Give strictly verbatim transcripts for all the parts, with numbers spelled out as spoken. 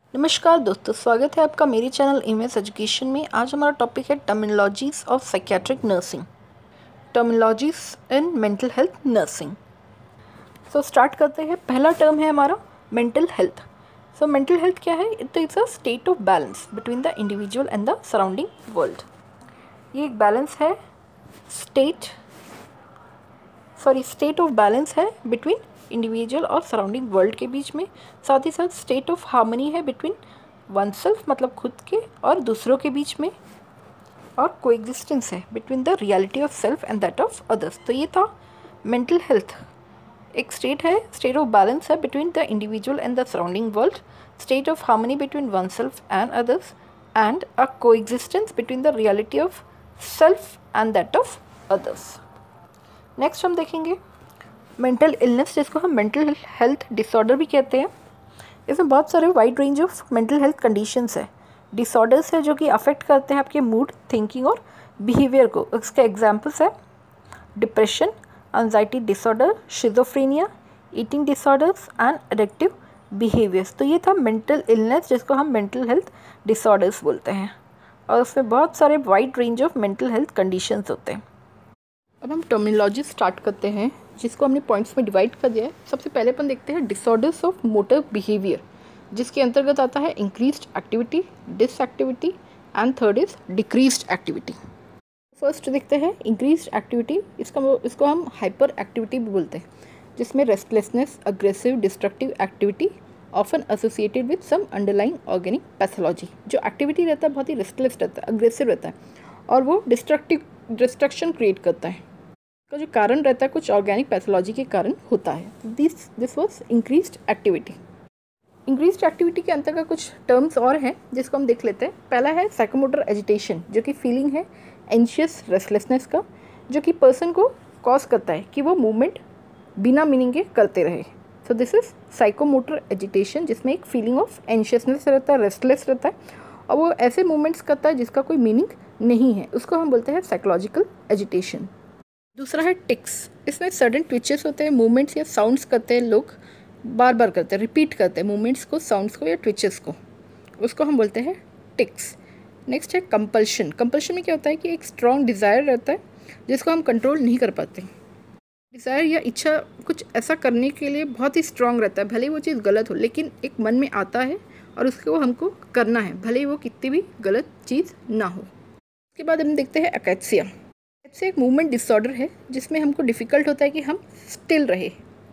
नमस्कार दोस्तों, स्वागत है आपका मेरे चैनल एमएस एजुकेशन में। आज हमारा टॉपिक है terminologies of psychiatric nursing, terminologies in mental health nursing. So start करते हैं। पहला टर्म है हमारा mental health. So mental health क्या है? It is a state of balance between the individual and the surrounding world. ये एक बैलेंस है, state sorry state of balance है बिटवीन इंडिविजुअल और सराउंडिंग वर्ल्ड के बीच में। साथ ही साथ स्टेट ऑफ हार्मनी है बिटवीन वन सेल्फ मतलब खुद के और दूसरों के बीच में, और कोएग्जिस्टेंस है between the reality of self and that of others. तो ये था मेंटल हेल्थ। एक स्टेट है, स्टेट ऑफ बैलेंस है between the individual and the surrounding world, state of harmony between oneself and others, and a coexistence between the reality of self and that of others. Next हम देखेंगे mental illness, जिसको हम mental health disorder भी कहते हैं। इसमें बहुत सारे wide range of mental health conditions है, डिसऑर्डर्स है जो कि अफेक्ट करते हैं आपके मूड, थिंकिंग और बिहेवियर को। इसके एग्जांपल्स है depression, anxiety disorder, schizophrenia, eating disorders and addictive behaviours. तो ये था मेंटल इलनेस, जिसको हम मेंटल हेल्थ डिसऑर्डर्स बोलते हैं, और उसमें बहुत सारे wide range of mental health conditions होते हैं। अब हम टर्मिनोलॉजी स्टार्ट करते हैं, जिसको हमने पॉइंट्स में डिवाइड कर दिया है। सबसे पहले अपन देखते हैं डिसऑर्डर्स ऑफ मोटर बिहेवियर, जिसके अंतर्गत आता है increased activity, disactivity and third is decreased activity. First देखते हैं इंक्रीज्ड एक्टिविटी। इसका इसको हम हाइपर एक्टिविटी भी बोलते हैं, जिसमें restlessness, aggressive, destructive activity often associated with some underlying organic pathology. जो एक्टिविटी रहता है बहुत ही रेस्टलेस रहता है, अग्रेसिव रहता है, और वो डिस्ट्रक्टिव डिस्ट्रक्शन क्रिएट करता है। का जो कारण रहता है कुछ ऑर्गेनिक पैथोलॉजी के कारण होता है। This this was increased activity. Increased activity के अंतर्गत कुछ टर्म्स और हैं, जिसको हम देख लेते हैं। पहला है साइकोमोटर एजिटेशन, जो कि फीलिंग है एंशियस रेस्टलेसनेस का, जो कि पर्सन को कॉज करता है कि वो मूवमेंट बिना मीनिंग के करते रहे। So this is psychomotor agitation, जिसमें एक फीलिंग ऑफ एंशियसनेस रहता है, रेस्टलेस रहता है, और वो ऐसे मूवमेंट्स करता है जिसका कोई मीनिंग नहीं है। उसको हम बोलते हैं साइकोलॉजिकल एजिटेशन। दूसरा है टिक्स। इसमें सडन ट्विचेस होते हैं, मूवमेंट्स या साउंड्स करते हैं लोग, बार बार करते हैं, रिपीट करते हैं मूवमेंट्स को, साउंड्स को या ट्विचेस को। उसको हम बोलते हैं टिक्स। नेक्स्ट है कंपल्शन। कंपल्शन में क्या होता है कि एक स्ट्रॉन्ग डिज़ायर रहता है जिसको हम कंट्रोल नहीं कर पाते। डिज़ायर या इच्छा कुछ ऐसा करने के लिए बहुत ही स्ट्रॉन्ग रहता है, भले ही वो चीज़ गलत हो, लेकिन एक मन में आता है और उसको हमको करना है, भले ही वो कितनी भी गलत चीज़ ना हो। उसके बाद हम देखते हैं अकैत्सिया। अकैत्सिया एक मूवमेंट डिसऑर्डर है, जिसमें हमको डिफ़िकल्ट होता है कि हम स्टिल रहे।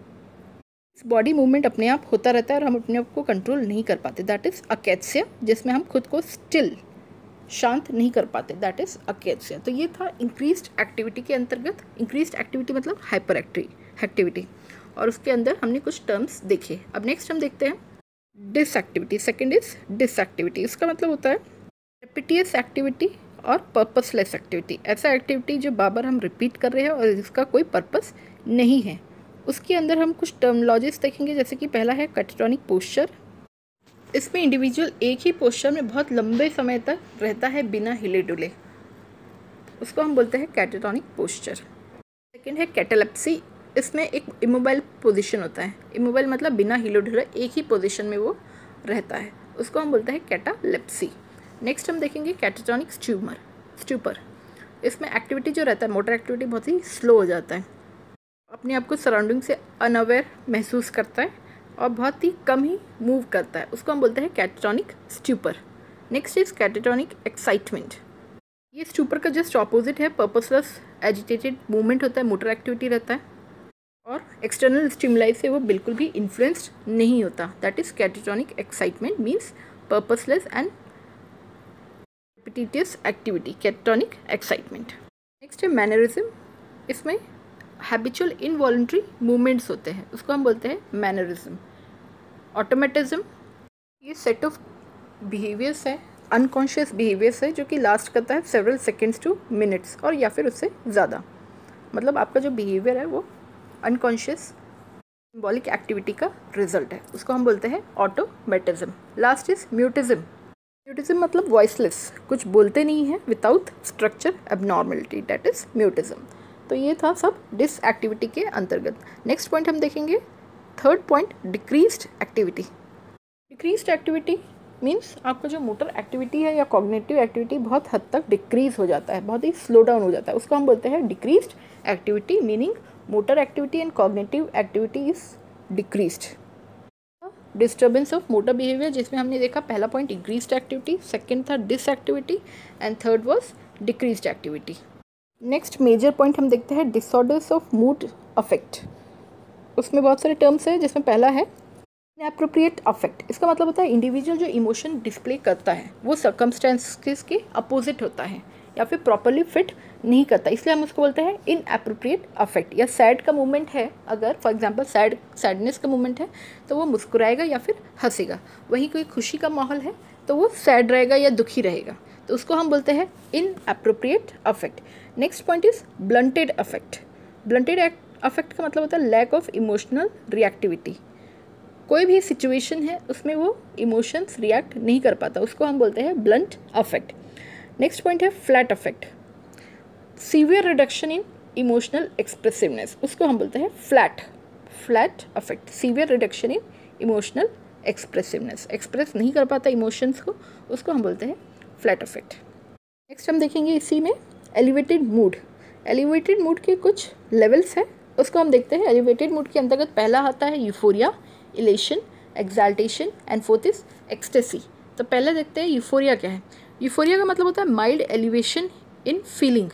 बॉडी मूवमेंट अपने आप होता रहता है और हम अपने आप को कंट्रोल नहीं कर पाते, दैट इज़ अकैत्सिया। जिसमें हम खुद को स्टिल, शांत नहीं कर पाते, दैट इज़ अकैत्सिया। तो ये था इंक्रीज्ड एक्टिविटी के अंतर्गत। इंक्रीज्ड एक्टिविटी मतलब हाइपर एक्टिविटी, और उसके अंदर हमने कुछ टर्म्स देखे। अब नेक्स्ट हम देखते हैं डिसएक्टिविटी। Second is डिसएक्टिविटी। इसका मतलब होता है रेपिटियस एक्टिविटी और पर्पसलेस एक्टिविटी। ऐसा एक्टिविटी जो बार बार हम रिपीट कर रहे हैं और इसका कोई पर्पस नहीं है। उसके अंदर हम कुछ टर्मिनोलॉजीज देखेंगे, जैसे कि पहला है कैटाटोनिक पोस्चर। इसमें इंडिविजुअल एक ही पोस्चर में बहुत लंबे समय तक रहता है बिना हिले डुले, उसको हम बोलते हैं कैटाटोनिक पोस्चर। सेकेंड है कैटालेप्सी। इसमें एक इमोबाइल पोजिशन होता है, इमोबाइल मतलब बिना हिले डुले एक ही पोजिशन में वो रहता है, उसको हम बोलते हैं कैटालेप्सी। नेक्स्ट हम देखेंगे कैटाटोनिक स्ट्यूमर स्ट्यूपर। इसमें एक्टिविटी जो रहता है, मोटर एक्टिविटी बहुत ही स्लो हो जाता है, अपने आप को सराउंडिंग से अनअवेयर महसूस करता है और बहुत ही कम ही मूव करता है, उसको हम बोलते हैं catatonic stupor. Next is catatonic excitement. ये स्ट्यूपर का जस्ट ऑपोजिट है, पर्पसलेस एजिटेटेड मूवमेंट होता है, मोटर एक्टिविटी रहता है, और एक्सटर्नल स्टिमुलाई से वो बिल्कुल भी इन्फ्लुएंस्ड नहीं होता, that is catatonic excitement means purposeless and repetitious activity, catatonic excitement. Next है मैनरिज्म। इसमें हैबिचुअल इनवॉलंटरी मूवमेंट्स होते हैं, उसको हम बोलते हैं मैनरिज्म। ऑटोमेटिज्म, ये सेट ऑफ बिहेवियर्स है, अनकॉन्शियस बिहेवियर्स है, जो कि लास्ट करता है सेवरल सेकेंड्स टू मिनट्स और या फिर उससे ज़्यादा। मतलब आपका जो बिहेवियर है वो अनकॉन्शियस सिंबॉलिक एक्टिविटी का रिजल्ट है, उसको हम बोलते हैं automatism. Last is mutism. Mutism मतलब वॉइसलेस, कुछ बोलते नहीं है, without structure abnormality, that is mutism. तो ये था सब डिस एक्टिविटी के अंतर्गत। नेक्स्ट पॉइंट हम देखेंगे, third point decreased activity. Decreased activity means आपका जो मोटर एक्टिविटी है या कॉग्निटिव एक्टिविटी बहुत हद तक डिक्रीज हो जाता है, बहुत ही स्लो डाउन हो जाता है, उसको हम बोलते हैं decreased activity, meaning motor activity and cognitive activity is decreased. Disturbance of motor behaviour, जिसमें हमने देखा पहला पॉइंट इंक्रीज्ड एक्टिविटी, सेकंड था disactivity and third was decreased activity. Next major point हम देखते हैं डिसऑर्डर्स ऑफ मूड अफेक्ट। उसमें बहुत सारे टर्म्स हैं, जिसमें पहला है इनएप्रोप्रिएट अफेक्ट। इसका मतलब होता है इंडिविजुअल जो इमोशन डिस्प्ले करता है वो सर्कमस्टेंसेस के अपोजिट होता है या फिर प्रॉपरली फिट नहीं करता, इसलिए हम उसको बोलते हैं इनएप्रोप्रिएट अफेक्ट। या सैड का मूवमेंट है, अगर फॉर एग्जांपल सैड सैडनेस का मूवमेंट है तो वो मुस्कुराएगा या फिर हंसेगा, वहीं कोई खुशी का माहौल है तो वो सैड रहेगा या दुखी रहेगा, तो उसको हम बोलते हैं inappropriate affect. Next point is blunted affect. Blunted affect का मतलब होता है लैक ऑफ इमोशनल रिएक्टिविटी। कोई भी सिचुएशन है उसमें वो इमोशंस रिएक्ट नहीं कर पाता, उसको हम बोलते हैं ब्लंट अफेक्ट। नेक्स्ट पॉइंट है flat affect. Severe reduction in emotional expressiveness, उसको हम बोलते हैं flat flat affect. Severe reduction in emotional expressiveness, express नहीं कर पाता इमोशंस को, उसको हम बोलते हैं फ्लैट अफेक्ट। नेक्स्ट हम देखेंगे इसी में एलिवेटेड मूड। एलिवेटेड मूड के कुछ लेवल्स हैं, उसको हम देखते हैं। एलिवेटेड मूड के अंतर्गत पहला आता है euphoria, elation, exaltation and fourth is ecstasy. तो पहले देखते हैं यूफोरिया क्या है। यूफोरिया का मतलब होता है माइल्ड एलिवेशन इन फीलिंग।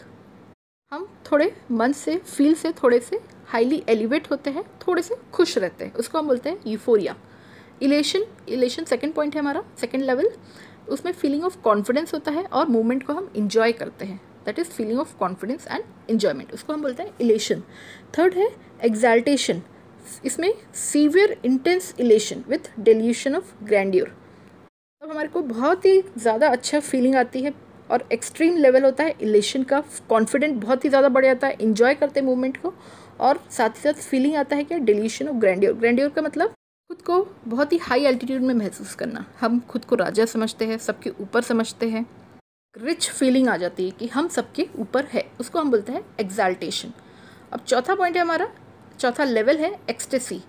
हम थोड़े मन से, फील से थोड़े से हाईली एलिवेट होते हैं, थोड़े से खुश रहते हैं, उसको हम बोलते हैं euphoria. Elation, elation second point है हमारा, सेकंड लेवल। उसमें फीलिंग ऑफ कॉन्फिडेंस होता है और मूवमेंट को हम इंजॉय करते हैं, that is feeling of confidence and enjoyment, उसको हम बोलते हैं इलेशन। थर्ड है एक्साल्टेशन। इसमें severe intense elation with delusion of grandeur. तब हमारे को बहुत ही ज़्यादा अच्छा फीलिंग आती है और एक्सट्रीम लेवल होता है इलेशन का, कॉन्फिडेंट बहुत ही ज़्यादा बढ़ जाता है, इंजॉय करते हैं मूवमेंट को, और साथ ही साथ फीलिंग आता है क्या, डेल्यूशन ऑफ ग्रैंड्योर। ग्रैंड्योर का मतलब खुद को बहुत ही हाई एल्टीट्यूड में महसूस करना, हम खुद को राजा समझते हैं, सबके ऊपर समझते हैं, रिच फीलिंग आ जाती है कि हम सबके ऊपर है, उसको हम बोलते हैं एक्साल्टेशन। अब चौथा पॉइंट है हमारा, चौथा लेवल है एक्सटेसी।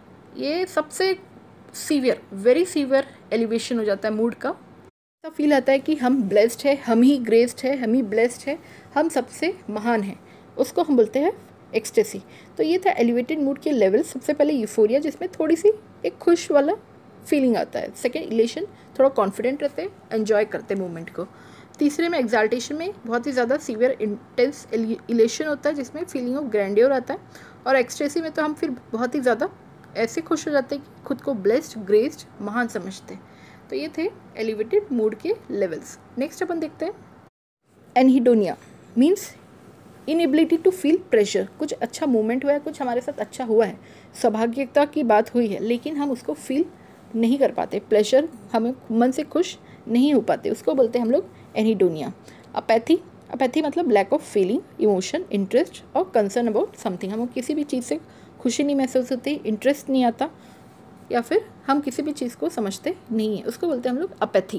ये सबसे सीवियर, वेरी सीवियर एलिवेशन हो जाता है मूड का। ऐसा फील आता है कि हम ब्लेस्ड है, हम ही ग्रेस्ड है, हम ही ब्लेस्ड है, हम सबसे महान हैं, उसको हम बोलते हैं एक्सटेसी। तो ये था एलिवेटेड मूड के लेवल। सबसे पहले यूफोरिया, जिसमें थोड़ी सी एक खुश वाला फीलिंग आता है। सेकेंड इलेशन, थोड़ा कॉन्फिडेंट रहते हैं, एंजॉय करते मूवमेंट को। तीसरे में एक्साल्टेशन में बहुत ही ज़्यादा सीवियर इंटेंस इलेशन होता है, जिसमें फीलिंग ऑफ ग्रैंड्योर आता है। और एक्सटेसी में तो हम फिर बहुत ही ज़्यादा ऐसे खुश हो जाते हैं कि खुद को ब्लेस्ड, ग्रेस्ड, महान समझते हैं। तो ये थे एलिवेटेड मूड के लेवल्स। नेक्स्ट अपन देखते हैं anhedonia, means inability to feel pressure. कुछ अच्छा मूवमेंट हुआ है, कुछ हमारे साथ अच्छा हुआ है, सौभाग्यता की बात हुई है, लेकिन हम उसको फील नहीं कर पाते, प्लेजर हमें मन से खुश नहीं हो पाते, उसको बोलते हैं हम लोग एनहीडोनिया। अपैथी, अपैथी मतलब lack of feeling, emotion, interest और कंसर्न अबाउट समथिंग। हमें किसी भी चीज़ से खुशी नहीं महसूस होती, इंटरेस्ट नहीं आता, या फिर हम किसी भी चीज़ को समझते नहीं हैं, उसको बोलते हैं हम लोग अपैथी।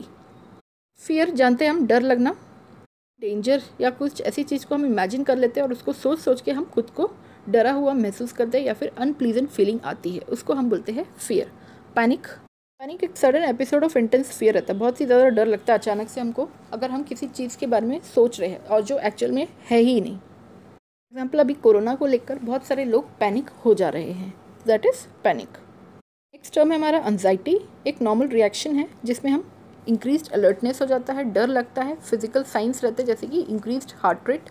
फियर जानते हैं हम, डर लगना, डेंजर या कुछ ऐसी चीज़ को हम इमेजिन कर लेते हैं और उसको सोच सोच के हम खुद को डरा हुआ महसूस करते हैं या फिर अनप्लीजेंट फीलिंग आती है, उसको हम बोलते हैं फियर। पैनिक, पैनिक एक sudden episode of intense fear रहता है, बहुत ही ज़्यादा डर लगता है अचानक से हमको, अगर हम किसी चीज़ के बारे में सोच रहे हैं और जो एक्चुअल में है ही नहीं। एग्जाम्पल, अभी कोरोना को लेकर बहुत सारे लोग पैनिक हो जा रहे हैं, that is panic. Next term है हमारा एंजाइटी। एक नॉर्मल रिएक्शन है जिसमें हम इंक्रीज्ड अलर्टनेस हो जाता है, डर लगता है, फिजिकल साइंस रहते हैं जैसे कि इंक्रीज्ड हार्ट रेट,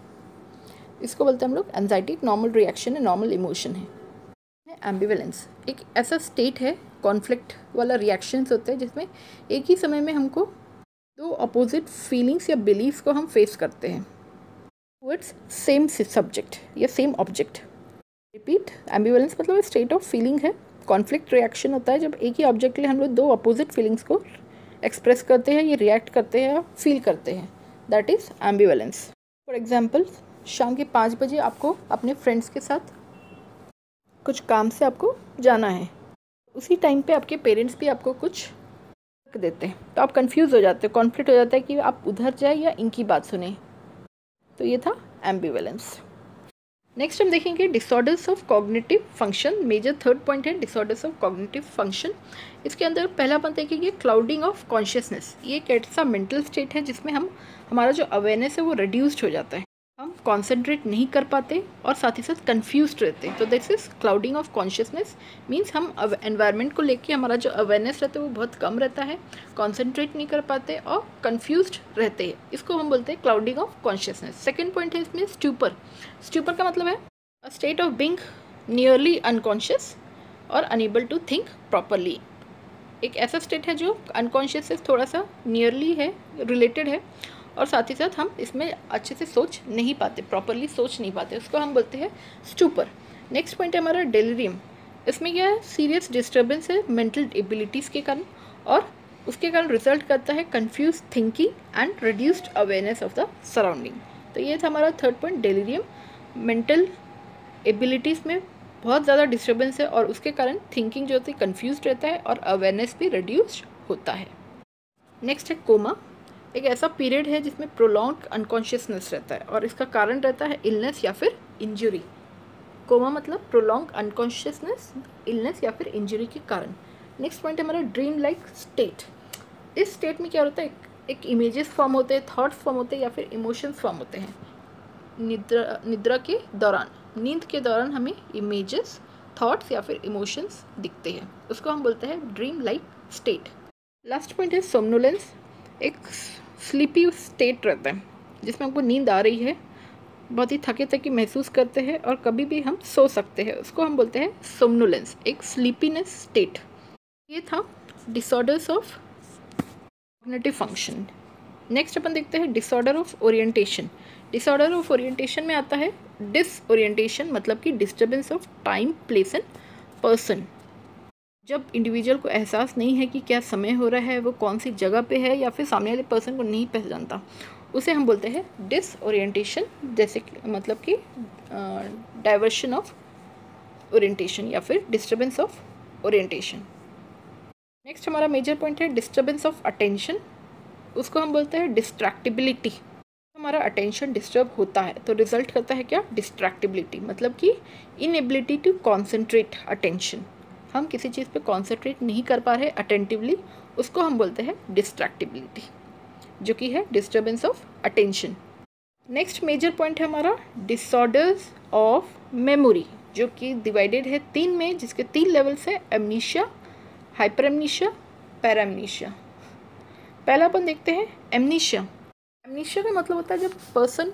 इसको बोलते हैं हम लोग एंजाइटी। एक नॉर्मल रिएक्शन है, नॉर्मल इमोशन है। एम्बिवेलेंस एक ऐसा स्टेट है, कॉन्फ्लिक्ट वाला रिएक्शंस होते हैं जिसमें एक ही समय में हमको दो अपोजिट फीलिंग्स या बिलीव्स को हम फेस करते हैं टुवर्ड्स सेम सब्जेक्ट या सेम ऑब्जेक्ट। रिपीट, एम्बिवेलेंस मतलब स्टेट ऑफ फीलिंग है, कॉन्फ्लिक्ट रिएक्शन होता है जब एक ही ऑब्जेक्ट के लिए हम लोग दो अपोजिट फीलिंग्स को एक्सप्रेस करते हैं, ये रिएक्ट करते हैं या फील करते हैं, that is ambivalence. For example, शाम के पाँच बजे आपको अपने फ्रेंड्स के साथ कुछ काम से आपको जाना है, उसी टाइम पे आपके पेरेंट्स भी आपको कुछ देते हैं, तो आप कंफ्यूज हो जाते हो, कॉन्फ्लिक्ट हो जाता है कि आप उधर जाए या इनकी बात सुने, तो ये था एम्बिवेलेंस। नेक्स्ट हम देखेंगे disorders of cognitive function. Major third point है डिसऑर्डर्स ऑफ कॉग्निटिव फंक्शन। इसके अंदर पहला अपन देखेंगे क्लाउडिंग ऑफ कॉन्शियसनेस। ये एक ऐसा मेंटल स्टेट है जिसमें हम हमारा जो अवेयरनेस है वो रिड्यूस्ड हो जाता है, हम कॉन्सेंट्रेट नहीं कर पाते और साथ ही साथ कन्फ्यूज्ड रहते हैं। तो this is clouding of consciousness, means हम एनवायरनमेंट को लेके हमारा जो अवेयरनेस रहता है वो बहुत कम रहता है, कॉन्सेंट्रेट नहीं कर पाते और कन्फ्यूज्ड रहते हैं। इसको हम बोलते हैं clouding of consciousness. Second point है इसमें स्ट्यूपर। स्ट्यूपर का मतलब है a state of being nearly unconscious और अनएबल टू थिंक प्रॉपरली। एक ऐसा स्टेट है जो अनकॉन्शियस से थोड़ा सा नियरली है, रिलेटेड है, और साथ ही साथ हम इसमें अच्छे से सोच नहीं पाते, प्रॉपरली सोच नहीं पाते, उसको हम बोलते हैं स्टूपर। नेक्स्ट पॉइंट है हमारा डेलिरियम। इसमें क्या है, सीरियस डिस्टर्बेंस है मेंटल एबिलिटीज़ के कारण और उसके कारण रिजल्ट करता है confuse thinking and reduced awareness of the surrounding. तो ये था हमारा third point, delirium. Mental abilities में बहुत ज़्यादा डिस्टर्बेंस है और उसके कारण थिंकिंग जो होती है कन्फ्यूज रहता है और अवेयरनेस भी रिड्यूस्ड होता है। नेक्स्ट है कोमा। एक ऐसा पीरियड है जिसमें प्रोलॉन्ग अनकॉन्शियसनेस रहता है और इसका कारण रहता है इलनेस या फिर इंजरी। कोमा मतलब प्रोलॉन्ग अनकॉन्शियसनेस, इलनेस या फिर इंजरी के कारण। नेक्स्ट पॉइंट है हमारा ड्रीम लाइक स्टेट। इस स्टेट में क्या होता है, एक, एक इमेजेस फॉर्म होते हैं, थॉट्स फॉर्म होते हैं या फिर इमोशंस फॉर्म होते हैं। निद्रा निद्रा के दौरान, नींद के दौरान हमें इमेजेस, थॉट्स या फिर इमोशंस दिखते हैं, उसको हम बोलते हैं dream like state. Last point है सोमनोलेंस। एक स्लीपी स्टेट रहता है जिसमें हमको नींद आ रही है, बहुत ही थके थके महसूस करते हैं और कभी भी हम सो सकते हैं, उसको हम बोलते हैं सोमनोलेंस, एक स्लीपीनेस स्टेट। ये था disorders of cognitive function. Next अपन देखते हैं disorder of orientation. Disorder of orientation में आता है डिसओरिएंटेशन, मतलब कि disturbance of time, place and person. जब इंडिविजुअल को एहसास नहीं है कि क्या समय हो रहा है, वो कौन सी जगह पे है या फिर सामने वाले पर्सन को नहीं पहचानता, उसे हम बोलते हैं डिसओरिएंटेशन। जैसे कि मतलब कि डाइवर्शन ऑफ ओरिएंटेशन या फिर डिस्टर्बेंस ऑफ ओरिएंटेशन। नेक्स्ट हमारा मेजर पॉइंट है डिस्टर्बेंस ऑफ अटेंशन। उसको हम बोलते हैं डिस्ट्रैक्टिबिलिटी। हमारा अटेंशन डिस्टर्ब होता है तो रिजल्ट करता है क्या, डिस्ट्रैक्टिबिलिटी, मतलब कि इनएबिलिटी टू कॉन्सेंट्रेट अटेंशन। हम किसी चीज़ पे कॉन्सेंट्रेट नहीं कर पा रहे अटेंटिवली, उसको हम बोलते हैं डिस्ट्रैक्टिबिलिटी, जो कि है disturbance of attention. Next major point है हमारा डिसऑर्डर्स ऑफ मेमोरी, जो कि डिवाइडेड है तीन में, जिसके तीन लेवल्स है, एमनीशिया, हाइपर एमनीशिया, पैरामनीशिया। पहला अपन देखते हैं एमनीशिया। एमनीशिया का मतलब होता है जब पर्सन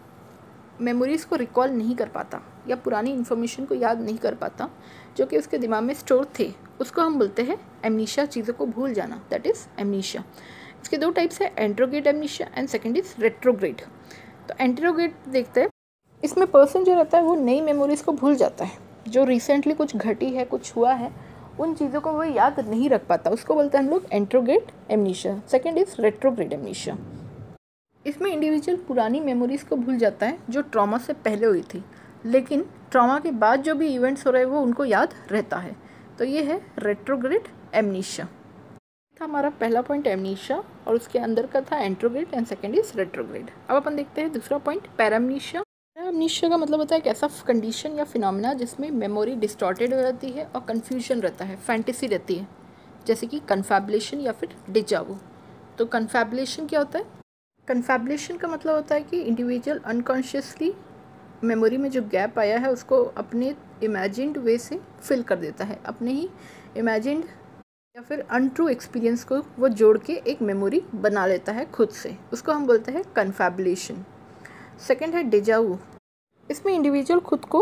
मेमोरीज़ को रिकॉल नहीं कर पाता या पुरानी इन्फॉर्मेशन को याद नहीं कर पाता जो कि उसके दिमाग में स्टोर थे, उसको हम बोलते हैं एमनीशिया, चीज़ों को भूल जाना, दैट इज़ एमनीशिया। इसके दो टाइप्स है, anterograde amnesia and second is retrograde. तो एंट्रोग्रेड देखते हैं, इसमें पर्सन जो रहता है वो नई मेमोरीज़ को भूल जाता है, जो रिसेंटली कुछ घटी है, कुछ हुआ है, उन चीज़ों को वो याद नहीं रख पाता, उसको बोलते हैं हम लोग anterograde amnesia. Second is retrograde amnesia. इसमें इंडिविजुअल पुरानी मेमोरीज़ को भूल जाता है जो ट्रॉमा से पहले हुई थी, लेकिन ट्रॉमा के बाद जो भी इवेंट्स हो रहे हैं वो उनको याद रहता है, तो ये है रेट्रोग्रेड एमनीशिया। था हमारा पहला पॉइंट एमनीशिया और उसके अंदर का था anterograde and second is retrograde. अब अपन देखते हैं दूसरा पॉइंट पैरामनीशिया। पैरामनीशिया का मतलब होता है एक ऐसा कंडीशन या फिनोमेना जिसमें मेमोरी डिस्टॉर्टेड हो जाती है और कन्फ्यूजन रहता है, फैंटेसी रहती है, जैसे कि कन्फैबुलेशन या फिर डेजा वू। तो कन्फैबुलेशन क्या होता है, कन्फैबुलेशन का मतलब होता है कि इंडिविजुअल अनकॉन्शियसली मेमोरी में जो गैप आया है उसको अपने इमेजिन्ड वे से फिल कर देता है, अपने ही इमेजिन्ड या फिर अनट्रू एक्सपीरियंस को वो जोड़ के एक मेमोरी बना लेता है खुद से, उसको हम बोलते हैं कन्फैबुलेशन। सेकंड है डेजा वू। इसमें इंडिविजुअल खुद को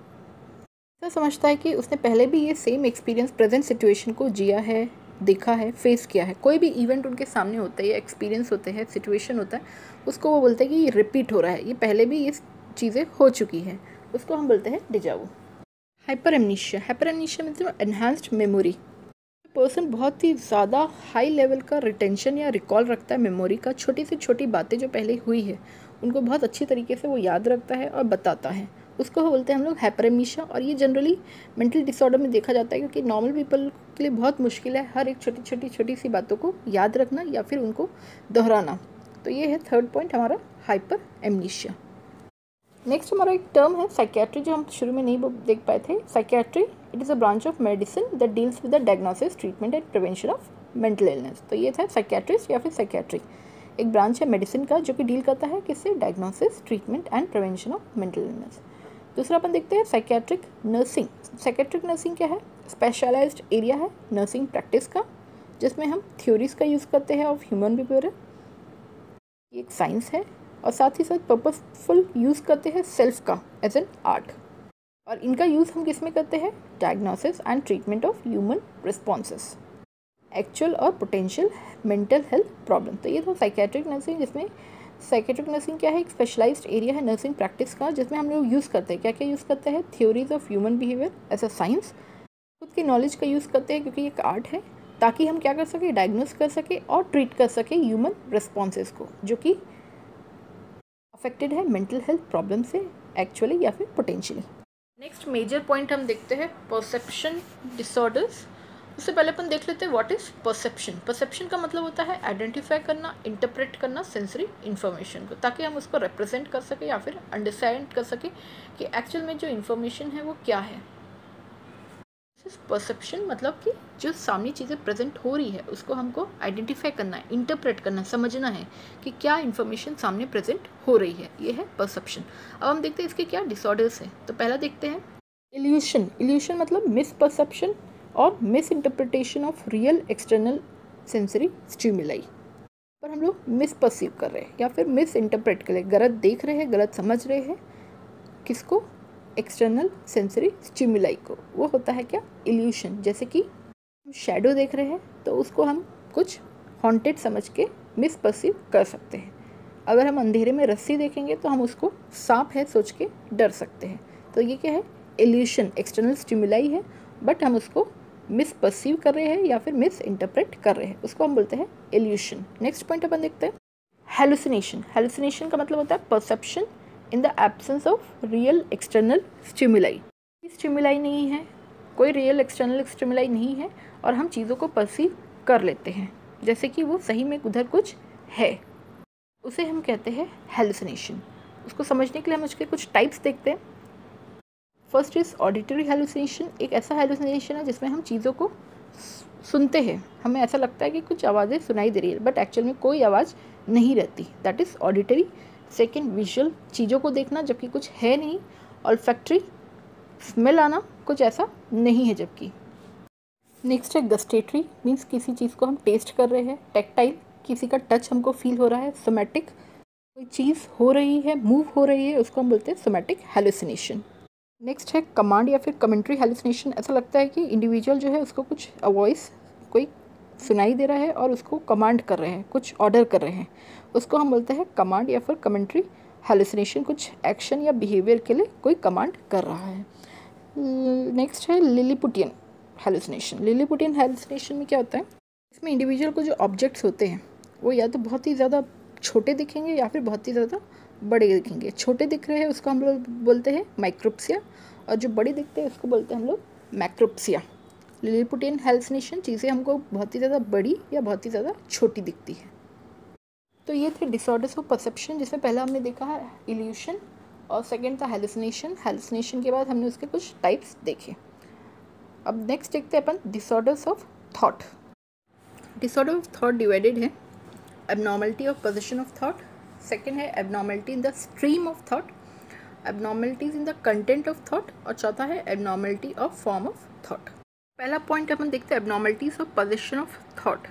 ऐसा समझता है कि उसने पहले भी ये सेम एक्सपीरियंस प्रेजेंट सिचुएशन को जिया है, देखा है, फेस किया है। कोई भी इवेंट उनके सामने होता है या एक्सपीरियंस होते हैं, सिचुएशन होता है, उसको वो बोलते हैं कि ये रिपीट हो रहा है, ये पहले भी ये चीज़ें हो चुकी हैं, उसको हम बोलते हैं deja vu. Hyper amnesia. Hyper amnesia मतलब एनहांस्ड मेमोरी। पर्सन बहुत ही ज़्यादा हाई लेवल का रिटेंशन या रिकॉल रखता है मेमोरी का, छोटी से छोटी बातें जो पहले हुई है उनको बहुत अच्छी तरीके से वो याद रखता है और बताता है, उसको बोलते हैं हम लोग हाइपर एमनीशिया। और ये जनरली मेंटल डिसऑर्डर में देखा जाता है क्योंकि नॉर्मल पीपल के लिए बहुत मुश्किल है हर एक छोटी छोटी छोटी सी बातों को याद रखना या फिर उनको दोहराना। तो ये है थर्ड पॉइंट हमारा हाइपर एमनीशिया। नेक्स्ट हमारा एक टर्म है साइकेट्री, जो हम शुरू में नहीं देख पाए थे। Psychiatry it is a branch of medicine that deals with the diagnosis, treatment and prevention of mental illness. तो ये था साइकेट्रिस्ट या फिर साइकेट्री, एक ब्रांच है मेडिसिन का जो कि डील करता है किससे, diagnosis, treatment and prevention of mental illness. दूसरा अपन देखते हैं साइकेट्रिक नर्सिंग। साइकेट्रिक नर्सिंग क्या है, स्पेशलाइज्ड एरिया है नर्सिंग प्रैक्टिस का, जिसमें हम थ्योरीज का यूज़ करते हैं ऑफ ह्यूमन बिहेवियर। ये एक साइंस है और साथ ही साथ पर्पसफुल यूज़ करते हैं सेल्फ का एज एन आर्ट। और इनका यूज़ हम किस में करते हैं, diagnosis and treatment of human responses, actual और पोटेंशियल मेंटल हेल्थ प्रॉब्लम। तो ये था साइकेट्रिक नर्सिंग, जिसमें साइकेट्रिक नर्सिंग क्या है, एक स्पेशलाइज्ड एरिया है नर्सिंग प्रैक्टिस का, जिसमें हम लोग यूज़ करते हैं, क्या क्या यूज़ करते हैं, theories of human behaviour as a science, खुद की नॉलेज का यूज़ करते हैं क्योंकि ये एक आर्ट है, ताकि हम क्या कर सके, डायग्नोस कर सके और ट्रीट कर सके ह्यूमन रिस्पॉन्सेज को जो कि अफेक्टेड है मेंटल हेल्थ प्रॉब्लम से, एक्चुअली या फिर पोटेंशियली। नेक्स्ट मेजर पॉइंट हम देखते हैं परसेप्शन डिसऑर्डर्स। उससे पहले अपन देख लेते हैं व्हाट इज़ परसेप्शन। परसेप्शन का मतलब होता है आइडेंटिफाई करना, इंटरप्रेट करना सेंसरी इन्फॉर्मेशन को, ताकि हम उसको रिप्रेजेंट कर सके या फिर अंडरस्टैंड कर सके कि एक्चुअल में जो इन्फॉर्मेशन है वो क्या है। परसेप्शन मतलब कि जो सामने चीज़ें प्रेजेंट हो रही है उसको हमको आइडेंटिफाई करना है, इंटरप्रेट करना, समझना है कि क्या इन्फॉर्मेशन सामने प्रेजेंट हो रही है, ये है परसेप्शन। अब हम देखते हैं इसके क्या डिसऑर्डर्स हैं। तो पहला देखते हैं इल्यूशन। इल्यूशन मतलब मिस परसेप्शन और misinterpretation of real external sensory stimuli, पर हम लोग मिस परसीव कर रहे हैं या फिर मिस इंटरप्रेट कर रहे हैं, गलत देख रहे हैं, गलत समझ रहे हैं, किसको, एक्सटर्नल सेंसरी स्टिमुलाई को। वो होता है क्या, इल्यूशन। जैसे कि हम शैडो देख रहे हैं तो उसको हम कुछ हॉन्टेड समझ के मिस परसीव कर सकते हैं। अगर हम अंधेरे में रस्सी देखेंगे तो हम उसको सांप है सोच के डर सकते हैं। तो ये क्या है, इल्यूशन, एक्सटर्नल स्टिमुलाई है बट हम उसको मिस परसीव कर रहे हैं या फिर मिस इंटरप्रेट कर रहे हैं, उसको हम बोलते हैं इल्यूशन। नेक्स्ट पॉइंट अपन देखते हैं हेलुसिनेशन। हेलुसिनेशन का मतलब होता है perception in the absence of real external stimuli. Stimuli नहीं है, कोई रियल एक्सटर्नल स्टिमुलाई नहीं है और हम चीज़ों को परसीव कर लेते हैं जैसे कि वो सही में उधर कुछ है, उसे हम कहते हैं हेलुसिनेशन। उसको समझने के लिए हम उसके कुछ टाइप्स देखते हैं। First is auditory hallucination. एक ऐसा हेलुसिनेशन है जिसमें हम चीज़ों को सुनते हैं, हमें ऐसा लगता है कि कुछ आवाज़ें सुनाई दे रही है बट एक्चुअल में कोई आवाज़ नहीं रहती, that is auditory. Second visual, चीज़ों को देखना जबकि कुछ है नहीं। ऑल्फैक्टरी, स्मेल आना, कुछ ऐसा नहीं है जबकि। नेक्स्ट है गस्टेटरी, मीन्स किसी चीज़ को हम टेस्ट कर रहे हैं। टेक्टाइल, किसी का टच हमको फील हो रहा है। सोमैटिक, कोई चीज़ हो रही है, मूव हो रही है, उसको हम बोलते हैं सोमैटिक हेलुसिनेशन। नेक्स्ट है कमांड या फिर कमेंट्री हेलुसिनेशन। ऐसा लगता है कि इंडिविजुअल जो है उसको कुछ वॉइस कोई सुनाई दे रहा है और उसको कमांड कर रहे हैं, कुछ ऑर्डर कर रहे हैं, उसको हम बोलते हैं कमांड या फिर कमेंट्री हेलुसिनेशन। कुछ एक्शन या बिहेवियर के लिए कोई कमांड कर रहा है। नेक्स्ट है लिलीपुटियन हेलुसिनेशन। लिलीपुटियन हेलुसिनेशन में क्या होता है, इसमें इंडिविजुअल को जो ऑब्जेक्ट्स होते हैं वो या तो बहुत ही ज़्यादा छोटे दिखेंगे या फिर बहुत ही ज़्यादा बड़े दिखेंगे। छोटे दिख रहे हैं उसको हम लोग बोलते हैं माइक्रोप्सिया और जो बड़े दिखते हैं उसको बोलते हैं हम लोग मैक्रोप्सिया। लिलीपुटियन हेलुसिनेशन, चीज़ें हमको बहुत ही ज़्यादा बड़ी या बहुत ही ज़्यादा छोटी दिखती है। तो ये थे डिसऑर्डर्स ऑफ परसेप्शन, जिसमें पहला हमने देखा है इल्यूशन और सेकेंड था हेलुसिनेशन। हेलुसिनेशन के बाद हमने उसके कुछ टाइप्स देखे। अब नेक्स्ट देखते हैं अपन disorders of thought. Disorder of thought divided है abnormality of position of thought, second है abnormality in the stream of thought, abnormalities in the content of thought और चौथा है abnormality of form of thought. पहला point अपन देखते हैं abnormalities of position of thought.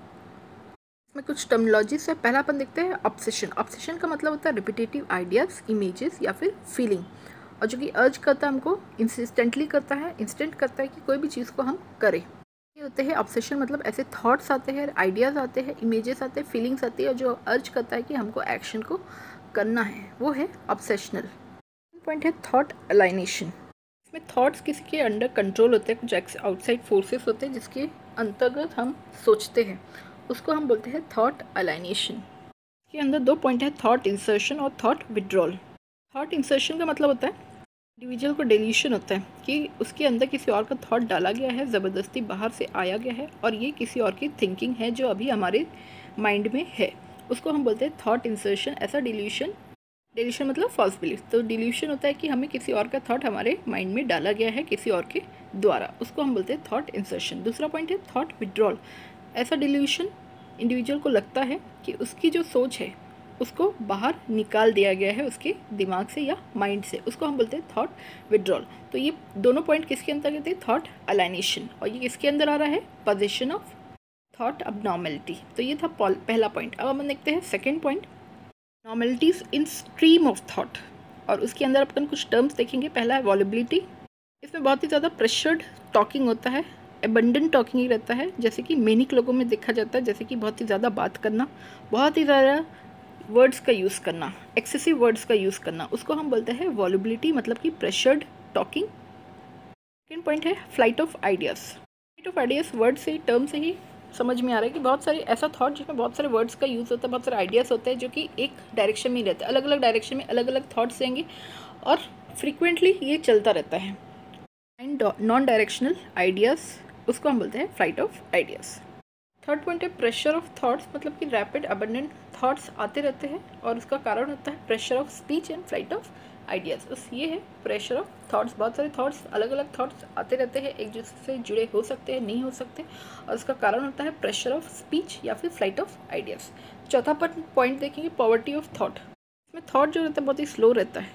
इसमें कुछ टर्मिनोलॉजीज है। पहला अपन देखते हैं ऑब्सेशन। ऑब्सेशन का मतलब होता है रिपीटेटिव आइडियाज़, इमेजेस या फिर फीलिंग, और जो कि अर्ज करता है हमको, इंसिस्टेंटली करता है, इंस्टेंट करता है कि कोई भी चीज़ को हम करें। ये होते हैं ऑब्सेशन, मतलब ऐसे थॉट्स आते हैं, आइडियाज़ आते हैं, इमेजेस आते हैं, फीलिंग्स आती है और जो अर्ज करता है कि हमको एक्शन को करना है, वो है ऑब्सेशनल। पॉइंट है थॉट अलाइनेशन। इसमें थॉट्स किसी के अंडर कंट्रोल होते हैं, कुछ आउटसाइड फोर्सेस होते हैं जिसके अंतर्गत हम सोचते हैं, उसको हम बोलते हैं थॉट अलाइनेशन। इसके अंदर दो पॉइंट है, थॉट इंसर्शन और थॉट विड्रॉल। थॉट इंसर्शन का मतलब होता है इंडिविजुअल को डेल्यूशन होता है कि उसके अंदर किसी और का थॉट डाला गया है, ज़बरदस्ती बाहर से आया गया है और ये किसी और की थिंकिंग है जो अभी हमारे माइंड में है, उसको हम बोलते हैं थॉट इंसर्शन। ऐसा डेल्यूशन डिल्यूशन मतलब फॉल्स बिलीफ। तो डिल्यूशन होता है कि हमें किसी और का थॉट हमारे माइंड में डाला गया है किसी और के द्वारा, उसको हम बोलते हैं थॉट इंसर्शन। दूसरा पॉइंट है थॉट विड्रॉल। ऐसा डिल्यूशन इंडिविजुअल को लगता है कि उसकी जो सोच है उसको बाहर निकाल दिया गया है उसके दिमाग से या माइंड से, उसको हम बोलते हैं थॉट विड्रॉल। तो ये दोनों पॉइंट किसके अंतर्गत है? Thought alienation. और ये किसके अंदर आ रहा है? Position of thought abnormality. तो ये था पहला पॉइंट। अब हम देखते हैं second point, normalities in stream of thought. और उसके अंदर अपन कुछ टर्म्स देखेंगे। पहला है वॉलेबिलिटी। इसमें बहुत ही ज़्यादा प्रेशर्ड टॉकिंग होता है, एबंडेंट टॉकिंग ही रहता है, जैसे कि मेनिक लोगों में देखा जाता है, जैसे कि बहुत ही ज़्यादा बात करना, बहुत ही ज़्यादा वर्ड्स का यूज़ करना, एक्सेसिव वर्ड्स का यूज़ करना, उसको हम बोलते हैं वॉल्युबिलिटी, मतलब कि प्रेशर्ड टॉकिंग। सेकेंड पॉइंट है flight of ideas. Flight of ideas word से, टर्म से ही समझ में आ रहा है कि बहुत सारे ऐसा थॉट जिसमें बहुत सारे वर्ड्स का यूज़ होता है, बहुत सारे आइडियाज़ होते हैं जो कि एक डायरेक्शन में ही रहते हैं, अलग अलग डायरेक्शन में अलग अलग थॉट्स रहेंगे और फ्रीक्वेंटली ये चलता रहता है। एंड नॉन डायरेक्शनल आइडियाज़, उसको हम बोलते हैं flight of ideas. Third point है प्रेशर ऑफ थॉट्स, मतलब कि रैपिड अबंडेंट थॉट्स आते रहते हैं और उसका कारण होता है pressure of speech and flight of ideas. बस ये है प्रेशर ऑफ थॉट्स। बहुत सारे थॉट्स, अलग अलग थॉट्स आते रहते हैं, एक दूसरे से जुड़े हो सकते हैं, नहीं हो सकते, और उसका कारण होता है प्रेशर ऑफ स्पीच या फिर फ्लाइट ऑफ आइडियाज़। चौथा पॉइंट देखेंगे पॉवर्टी ऑफ थॉट। इसमें थॉट जो रहता है बहुत ही स्लो रहता है,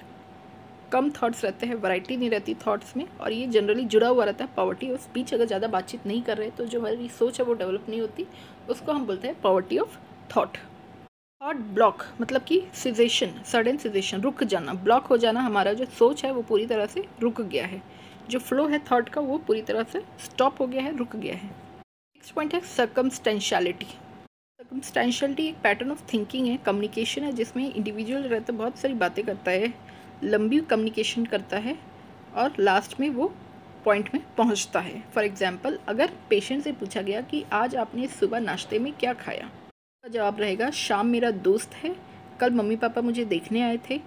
कम थॉट्स रहते हैं, वैरायटी नहीं रहती थॉट्स में, और ये जनरली जुड़ा हुआ रहता है पॉवर्टी ऑफ स्पीच। अगर ज़्यादा बातचीत नहीं कर रहे तो जो हमारी सोच है वो डेवलप नहीं होती, उसको हम बोलते हैं poverty of thought. Thought block, मतलब कि सिजेशन, सडन सिजेशन, रुक जाना, ब्लॉक हो जाना, हमारा जो सोच है वो पूरी तरह से रुक गया है, जो फ्लो है थॉट का वो पूरी तरह से स्टॉप हो गया है, रुक गया है। नेक्स्ट पॉइंट है सर्कमस्टेंशियलिटी। सर्कमस्टेंशियलिटी एक पैटर्न ऑफ थिंकिंग है, कम्युनिकेशन है, जिसमें इंडिविजुअल रहता है, बहुत सारी बातें करता है, लंबी कम्युनिकेशन करता है और लास्ट में वो पॉइंट में पहुंचता है। फॉर एग्जांपल, अगर पेशेंट से पूछा गया कि आज आपने सुबह नाश्ते में क्या खाया, उसका जवाब रहेगा शाम मेरा दोस्त है, कल मम्मी पापा मुझे देखने आए थे,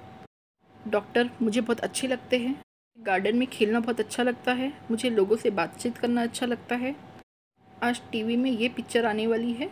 डॉक्टर मुझे बहुत अच्छे लगते हैं, गार्डन में खेलना बहुत अच्छा लगता है, मुझे लोगों से बातचीत करना अच्छा लगता है, आज टीवी में ये पिक्चर आने वाली है,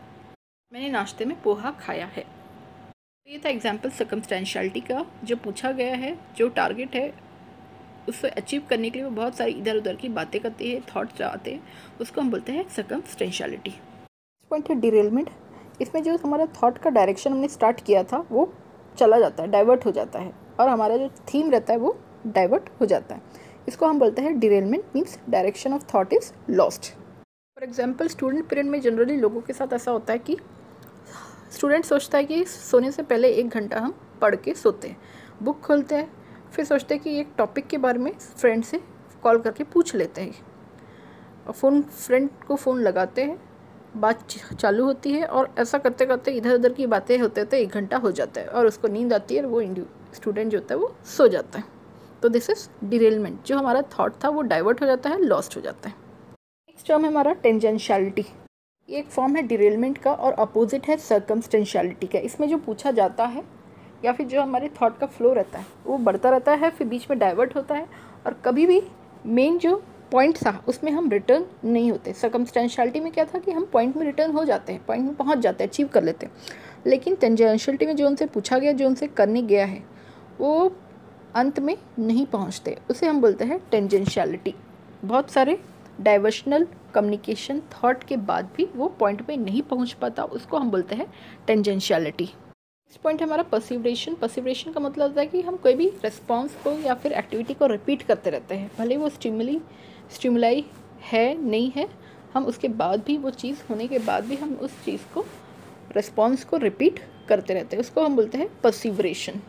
मैंने नाश्ते में पोहा खाया है। ये था एग्जाम्पल सर्कमस्टेंशियलिटी का। जो पूछा गया है, जो टारगेट है, उसको अचीव करने के लिए वो बहुत सारी इधर उधर की बातें करती है, थॉट्स आते हैं, उसको हम बोलते हैं सर्कमस्टेंशियलिटी। पॉइंट है डिरेलमेंट। इसमें जो हमारा थॉट का डायरेक्शन हमने स्टार्ट किया था वो चला जाता है, डाइवर्ट हो जाता है, और हमारा जो थीम रहता है वो डाइवर्ट हो जाता है। इसको हम बोलते हैं derailment, means direction of thought is lost. For example, student period में जनरली लोगों के साथ ऐसा होता है कि स्टूडेंट सोचता है कि सोने से पहले एक घंटा हम पढ़ के सोते हैं, बुक खोलते हैं, फिर सोचते हैं कि एक टॉपिक के बारे में फ्रेंड से कॉल करके पूछ लेते हैं, और फ़ोन फ्रेंड को फ़ोन लगाते हैं, बात चालू होती है, और ऐसा करते करते इधर उधर की बातें होते होते एक घंटा हो जाता है और उसको नींद आती है और वो स्टूडेंट जो होता है वो सो जाता है। तो दिस इज़ डिरेलमेंट। जो हमारा थॉट था वो डाइवर्ट हो जाता है, लॉस्ट हो जाता है। नेक्स्ट टर्म है हमारा टेंजेंशियलिटी। ये एक फॉर्म है डिरेलमेंट का और अपोजिट है सर्कमस्टेंशियलिटी का। इसमें जो पूछा जाता है या फिर जो हमारे थॉट का फ्लो रहता है वो बढ़ता रहता है, फिर बीच में डाइवर्ट होता है, और कभी भी मेन जो पॉइंट था उसमें हम रिटर्न नहीं होते। सर्कमस्टेंशियलिटी में क्या था कि हम पॉइंट में रिटर्न हो जाते हैं, पॉइंट में पहुंच जाते हैं, अचीव कर लेते हैं, लेकिन टेंजेंशियलिटी में जो उनसे पूछा गया, जो उनसे करने गया है, वो अंत में नहीं पहुँचते, उसे हम बोलते हैं टेंजेंशियलिटी। बहुत सारे डाइवर्शनल कम्युनिकेशन थॉट के बाद भी वो पॉइंट पे नहीं पहुंच पाता, उसको हम बोलते हैं टेंजेंशियलिटी। नेक्स्ट पॉइंट है हमारा पर्सिवरेशन। पर्सिवरेशन का मतलब होता है कि हम कोई भी रिस्पॉन्स को या फिर एक्टिविटी को रिपीट करते रहते हैं, भले वो स्टिमुली स्टिमुलाई है नहीं है, हम उसके बाद भी, वो चीज़ होने के बाद भी हम उस चीज़ को, रिस्पॉन्स को रिपीट करते रहते हैं, उसको हम बोलते हैं पर्सिवरेशन।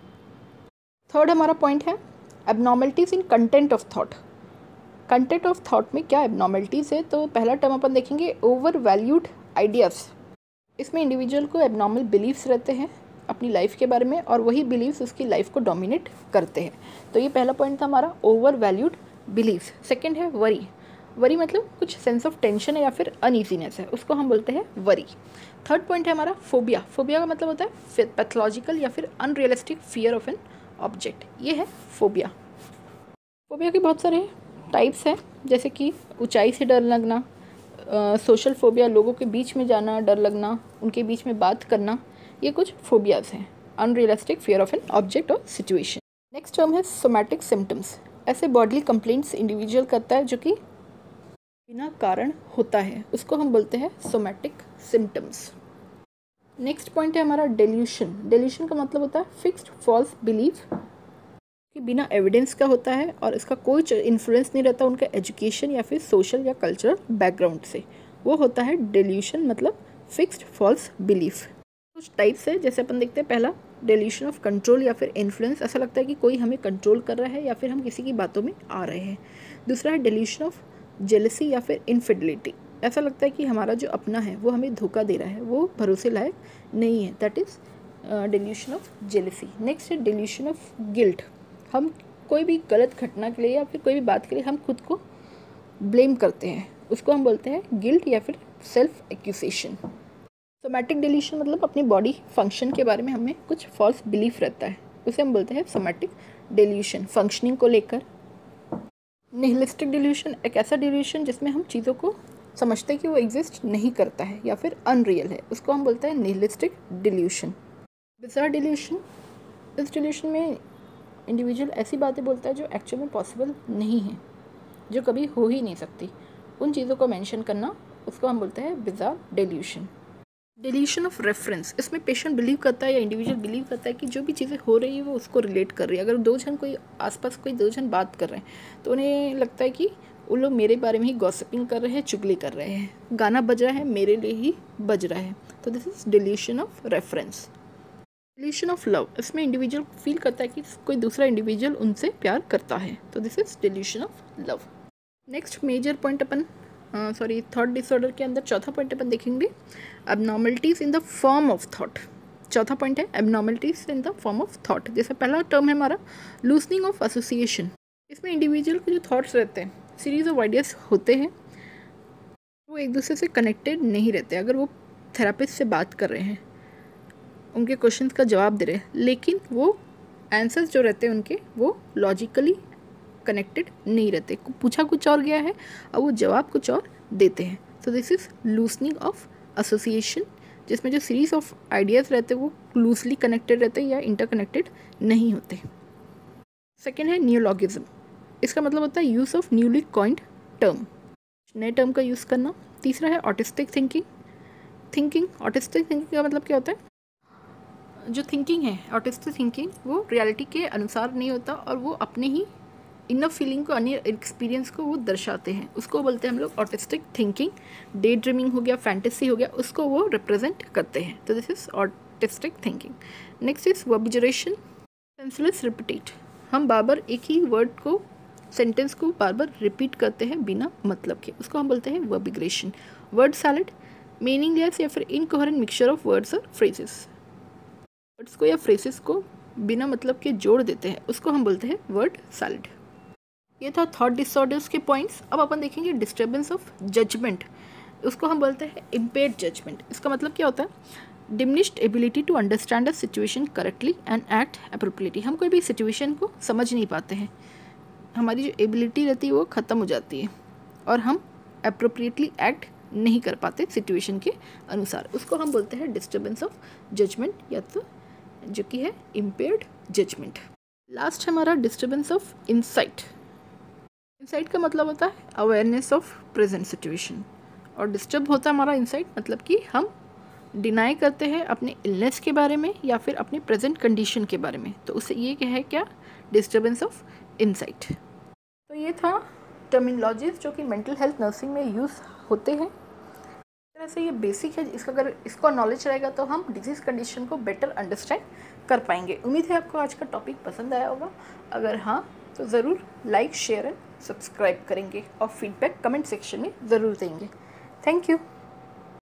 थर्ड हमारा पॉइंट है abnormalities in content of thought. Content of thought में क्या एबनॉर्मलिटीज़ है, तो पहला टर्म अपन देखेंगे ओवर वैल्यूड आइडियाज़। इसमें इंडिविजुअल को एबनॉर्मल बिलीव्स रहते हैं अपनी लाइफ के बारे में, और वही बिलीव्स उसकी लाइफ को डोमिनेट करते हैं। तो ये पहला पॉइंट था हमारा ओवर वैल्यूड बिलीव्स। सेकेंड है वरी। वरी मतलब कुछ सेंस ऑफ टेंशन है या फिर अनईजीनेस है, उसको हम बोलते हैं वरी। थर्ड पॉइंट है हमारा फोबिया। फोबिया का मतलब होता है पैथोलॉजिकल या फिर unrealistic fear of an object, ये है फोबिया। फोबिया के बहुत सारे टाइप्स हैं, जैसे कि ऊंचाई से डर लगना, सोशल फोबिया, लोगों के बीच में जाना, डर लगना, उनके बीच में बात करना, ये कुछ फोबियाज़ हैं। Unrealistic fear of an object और सिचुएशन। नेक्स्ट टर्म है सोमैटिक सिम्टम्स। ऐसे बॉडीली कंप्लेंट्स इंडिविजुअल करता है जो कि बिना कारण होता है, उसको हम बोलते हैं सोमैटिक सिम्टम्स। नेक्स्ट पॉइंट है हमारा डेल्यूशन। डेल्यूशन का मतलब होता है फिक्स्ड फॉल्स बिलीफ, कि बिना एविडेंस का होता है और इसका कोई इन्फ्लुएंस नहीं रहता उनका एजुकेशन या फिर सोशल या कल्चरल बैकग्राउंड से। वो होता है डेल्यूशन, मतलब फिक्स्ड फॉल्स बिलीफ। कुछ टाइप्स है, जैसे अपन देखते हैं पहला डेल्यूशन ऑफ कंट्रोल या फिर इन्फ्लुएंस, ऐसा लगता है कि कोई हमें कंट्रोल कर रहा है या फिर हम किसी की बातों में आ रहे हैं। दूसरा है डेल्यूशन ऑफ जेलसी या फिर इनफिडिलिटी, ऐसा लगता है कि हमारा जो अपना है वो हमें धोखा दे रहा है, वो भरोसे लायक नहीं है, that is delusion of jealousy. Next है डेल्यूशन ऑफ गिल्ट। हम कोई भी गलत घटना के लिए या फिर कोई भी बात के लिए हम खुद को ब्लेम करते हैं, उसको हम बोलते हैं गिल्ट या फिर सेल्फ एक्यूजेशन। सोमैटिक डेल्यूशन मतलब अपनी बॉडी फंक्शन के बारे में हमें कुछ फॉल्स बिलीफ रहता है, उसे हम बोलते हैं सोमैटिक डेल्यूशन फंक्शनिंग को लेकर। निहिलिस्टिक डेल्यूशन एक ऐसा डेल्यूशन जिसमें हम चीज़ों को समझते हैं कि वो एग्जिस्ट नहीं करता है या फिर अनरियल है, उसको हम बोलते हैं निहिलिस्टिक डेल्यूशन। बिज़ार डेल्यूशन, इस डेल्यूशन में इंडिविजुअल ऐसी बातें बोलता है जो एक्चुअल में पॉसिबल नहीं है, जो कभी हो ही नहीं सकती, उन चीज़ों को मेंशन करना, उसको हम बोलते हैं bizarre delusion. Delusion of reference, इसमें पेशेंट बिलीव करता है या इंडिविजुअल बिलीव करता है कि जो भी चीज़ें हो रही है वो उसको रिलेट कर रही है। अगर दो जन कोई आसपास कोई दो जन बात कर रहे हैं तो उन्हें लगता है कि वो लोग मेरे बारे में ही गॉसिपिंग कर रहे हैं, चुगली कर रहे हैं, गाना बज रहा है मेरे लिए ही बज रहा है, तो this is delusion of reference. Delusion of love, इसमें इंडिविजुअल फील करता है कि कोई दूसरा इंडिविजुअल उनसे प्यार करता है, तो this is delusion of love. Next major point अपन सॉरी थॉट डिसऑर्डर के अंदर चौथा पॉइंट अपन देखेंगे abnormalities in the form of thought. चौथा पॉइंट है abnormalities in the form of thought. जैसे पहला टर्म है हमारा लूजनिंग ऑफ एसोसिएशन। इसमें इंडिविजुअल के जो थॉट्स रहते हैं, सीरीज ऑफ आइडियाज होते हैं, वो एक दूसरे से कनेक्टेड नहीं रहते। अगर वो थेरापिस्ट से बात कर रहे हैं, उनके क्वेश्चंस का जवाब दे रहे हैं, लेकिन वो आंसर्स जो रहते हैं उनके वो लॉजिकली कनेक्टेड नहीं रहते, पूछा कुछ और गया है और वो जवाब कुछ और देते हैं, तो this is loosening of association, जिसमें जो सीरीज ऑफ आइडियाज़ रहते हैं वो लूजली कनेक्टेड रहते हैं या इंटरकनेक्टेड नहीं होते। सेकेंड है नियोलॉगिज्म। इसका मतलब होता है use of newly coined term, नए टर्म का यूज़ करना। तीसरा है autistic thinking. Thinking autistic thinking का मतलब क्या होता है, जो थिंकिंग है ऑटिस्टिक थिंकिंग वो रियलिटी के अनुसार नहीं होता और वो अपने ही इनर फीलिंग को, अन्य एक्सपीरियंस को वो दर्शाते हैं, उसको बोलते हैं हम लोग ऑटिस्टिक थिंकिंग। डे ड्रीमिंग हो गया, फैंटेसी हो गया, उसको वो रिप्रेजेंट करते हैं, तो this is autistic thinking. Next is verbigeration, senseless repeat. हम बार बार एक ही वर्ड को, सेंटेंस को बार बार रिपीट करते हैं बिना मतलब के, उसको हम बोलते हैं वर्बिग्रेशन। वर्ड सैलड, मीनिंगलेस या फिर इनकोहेरेंट मिक्सचर ऑफ वर्ड्स और फ्रेजेस, वर्ड्स को या फ्रेजेस को बिना मतलब के जोड़ देते हैं, उसको हम बोलते हैं वर्ड सैलड। ये था थॉट डिसऑर्डर्स के पॉइंट्स। अब अपन देखेंगे डिस्टर्बेंस ऑफ जजमेंट, उसको हम बोलते हैं इम्पेयर्ड जजमेंट। इसका मतलब क्या होता है, diminished ability to understand a situation correctly and act appropriately. हम कोई भी सिचुएशन को समझ नहीं पाते हैं, हमारी जो एबिलिटी रहती है वो ख़त्म हो जाती है और हम अप्रोप्रिएटली एक्ट नहीं कर पाते सिचुएशन के अनुसार, उसको हम बोलते हैं डिस्टर्बेंस ऑफ जजमेंट, या तो जो कि है इम्पेयर्ड जजमेंट। लास्ट है हमारा डिस्टर्बेंस ऑफ इंसाइट। इंसाइट का मतलब होता है अवेयरनेस ऑफ प्रेजेंट सिचुएशन, और डिस्टर्ब होता है हमारा इंसाइट मतलब कि हम डिनाई करते हैं अपने इलनेस के बारे में या फिर अपने प्रेजेंट कंडीशन के बारे में, तो उसे ये क्या है, क्या डिस्टर्बेंस ऑफ इंसाइट। तो ये था टर्मिनोलॉजीज जो कि मेंटल हेल्थ नर्सिंग में यूज़ होते हैं। तरह से ये बेसिक है, इसका अगर इसको नॉलेज रहेगा तो हम डिजीज़ कंडीशन को बेटर अंडरस्टैंड कर पाएंगे। उम्मीद है आपको आज का टॉपिक पसंद आया होगा, अगर हाँ तो ज़रूर लाइक शेयर एंड सब्सक्राइब करेंगे और फीडबैक कमेंट सेक्शन में ज़रूर देंगे। Thank you.